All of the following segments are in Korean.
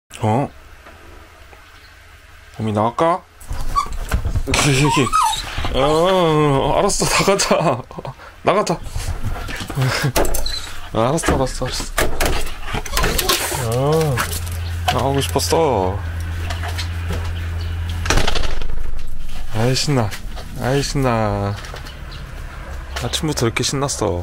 어? 봄이 나갈까? 알았어, 나가자. 나가자. 알았어. 나가고 싶었어. 아이 신나. 아침부터 이렇게 신났어.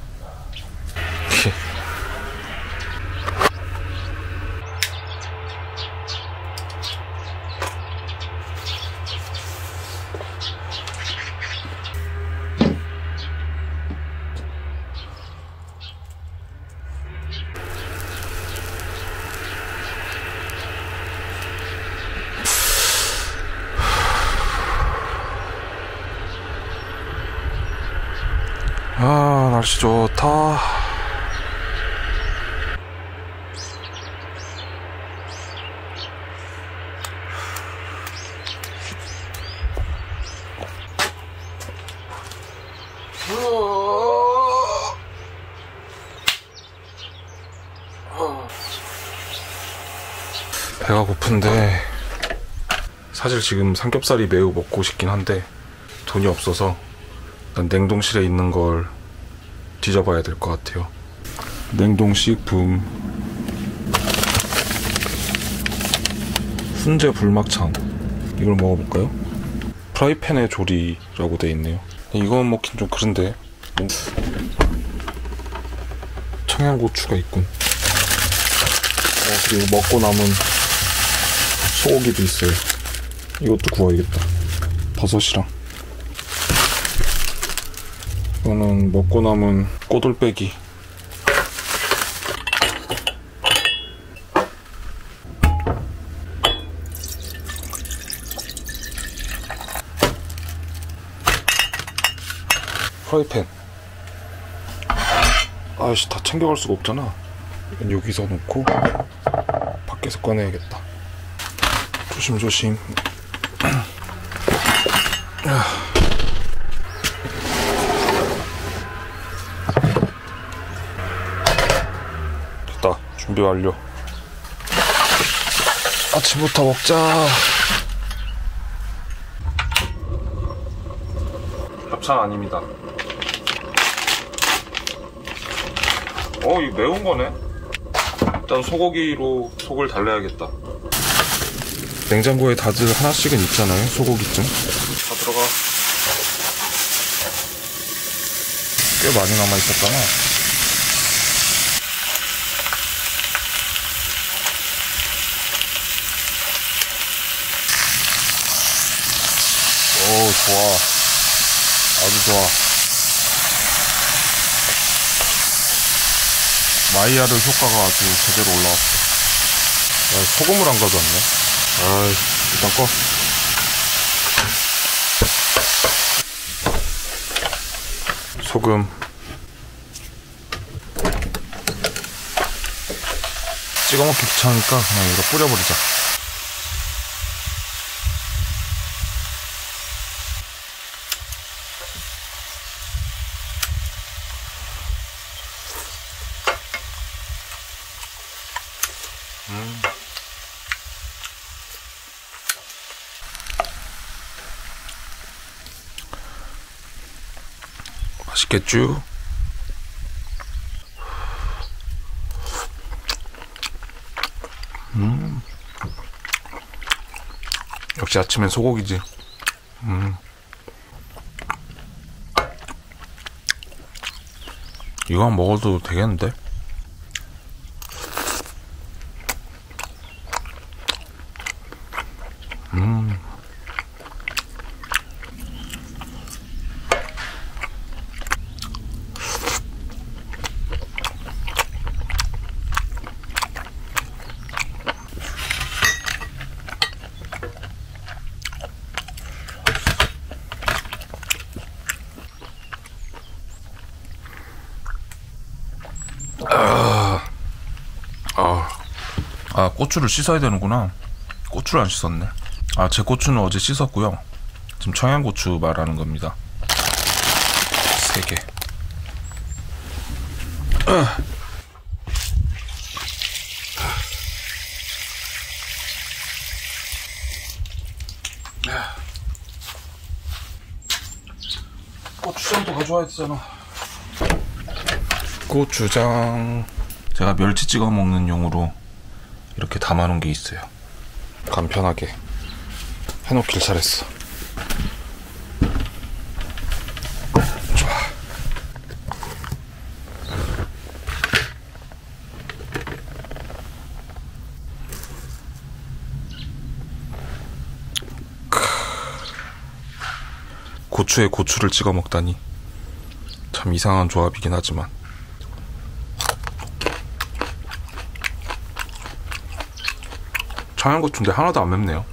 아, 날씨 좋다. 배가 고픈데 사실 지금 삼겹살이 매우 먹고 싶긴 한데 돈이 없어서 난 냉동실에 있는 걸 뒤져봐야 될 것 같아요. 냉동식품 훈제 불막창, 이걸 먹어볼까요? 프라이팬의 조리라고 돼 있네요. 이건 먹긴 좀 그런데 청양고추가 있군. 그리고 먹고 남은 소고기도 있어요. 이것도 구워야겠다. 버섯이랑. 이거는 먹고 남은 꼬들빼기. 프라이팬. 아이씨, 다 챙겨갈 수가 없잖아. 이건 여기서 놓고 밖에서 꺼내야겠다. 조심조심. 됐다. 준비 완료. 아침부터 먹자. 합창 아닙니다. 이거 매운 거네. 일단 소고기로 속을 달래야겠다. 냉장고에 다들 하나씩은 있잖아요, 소고기쯤. 다 들어가. 꽤 많이 남아있었잖아. 오, 좋아. 아주 좋아. 마이야르 효과가 아주 제대로 올라왔어. 소금을 안 가져왔네. 일단 꺼. 소금. 찍어 먹기 귀찮으니까 그냥 이거 뿌려버리자. 맛있겠죠? 역시 아침엔 소고기지. 이거만 먹어도 되겠는데? 고추를 씻어야 되는구나. 고추를 안 씻었네. 제 고추는 어제 씻었고요. 지금 청양고추 말하는 겁니다. 3개. 고추장도 가져와야 되잖아. 고추장. 제가 멸치 찍어 먹는 용으로 이렇게 담아놓은 게 있어요. 간편하게 해놓길 잘했어. 좋아. 고추에 고추를 찍어 먹다니 참 이상한 조합이긴 하지만 청양고추인데 하나도 안 맵네요.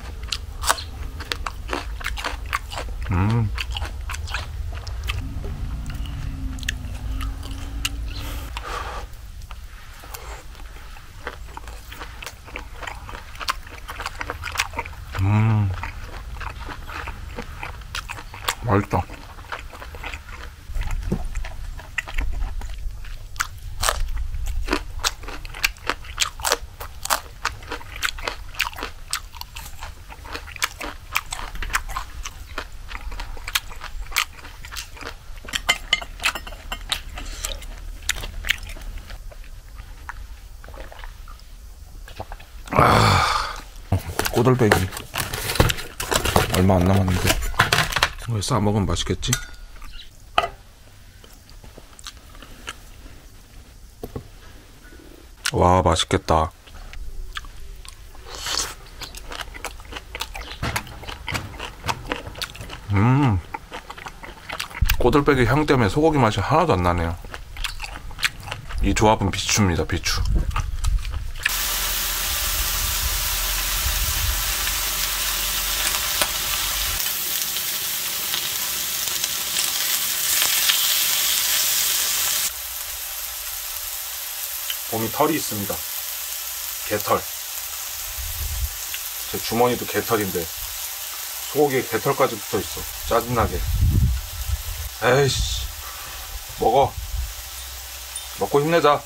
맛있다. 꼬들빼기 얼마 안 남았는데 이걸 싸먹으면 맛있겠지? 와, 맛있겠다. 꼬들빼기 향 때문에 소고기 맛이 하나도 안 나네요. 이 조합은 비추입니다, 비추. 봄이 털이 있습니다. 개털. 제 주머니도 개털인데 소고기에 개털까지 붙어있어. 짜증나게. 에이씨, 먹어. 먹고 힘내자.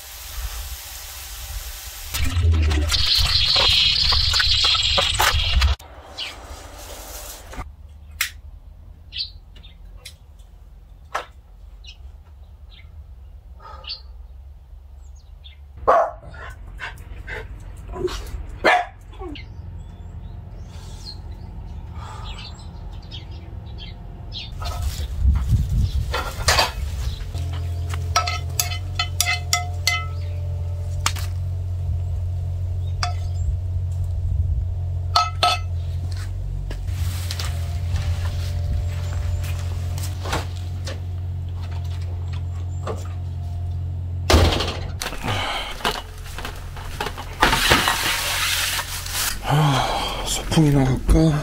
소풍이나 갈까?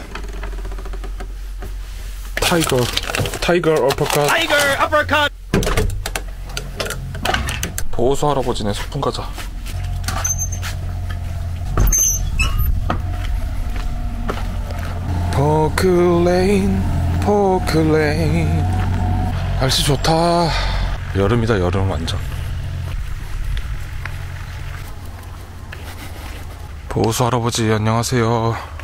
타이거 어퍼컷. 보호수 할아버지네 소풍 가자. 포크레인. 날씨 좋다. 여름이다, 여름 완전. 보호수 할아버지 안녕하세요.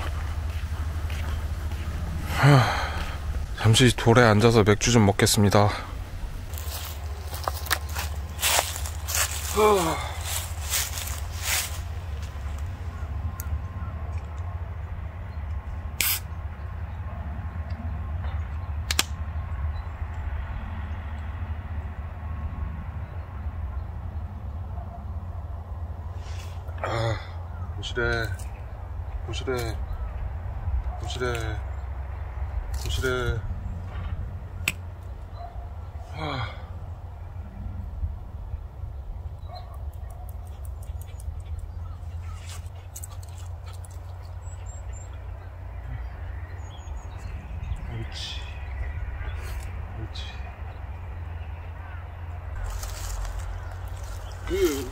잠시 돌에 앉아서 맥주 좀 먹겠습니다. 도시래. 옳지.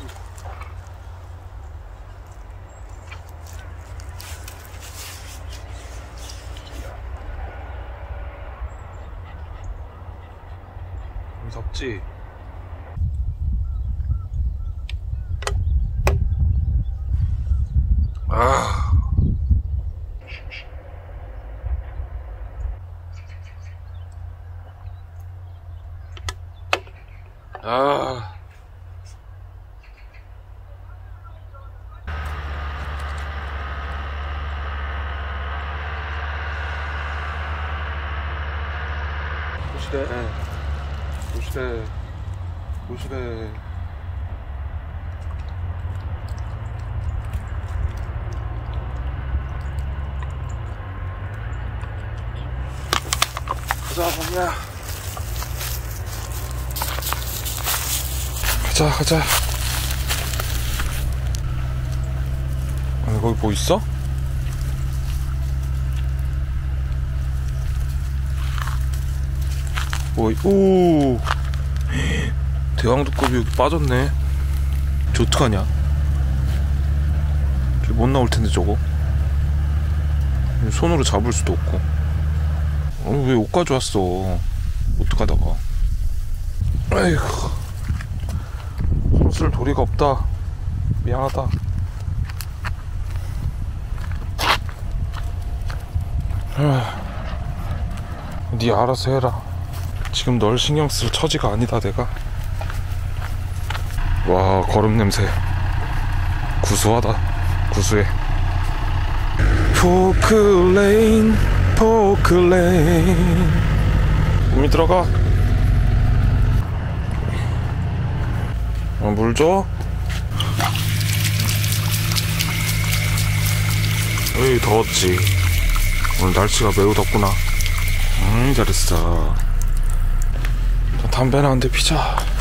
덥지? 아. 도시래. 가자, 범이야. 가자. 아니, 거기 뭐 있어? 오, 대왕두꺼비 여기 빠졌네. 저 어떡하냐? 저 못 나올 텐데 저거. 손으로 잡을 수도 없고. 왜 옷 가져왔어? 어떡하다가. 아이고, 손 쓸 도리가 없다. 미안하다. 네 알아서 해라. 지금 널 신경 쓸 처지가 아니다 내가. 와, 거름 냄새 구수하다. 구수해. 포크레인 몸이 들어가. 물 줘. 에이, 더웠지. 오늘 날씨가 매우 덥구나. 잘했어. 담배나 한 대 피자.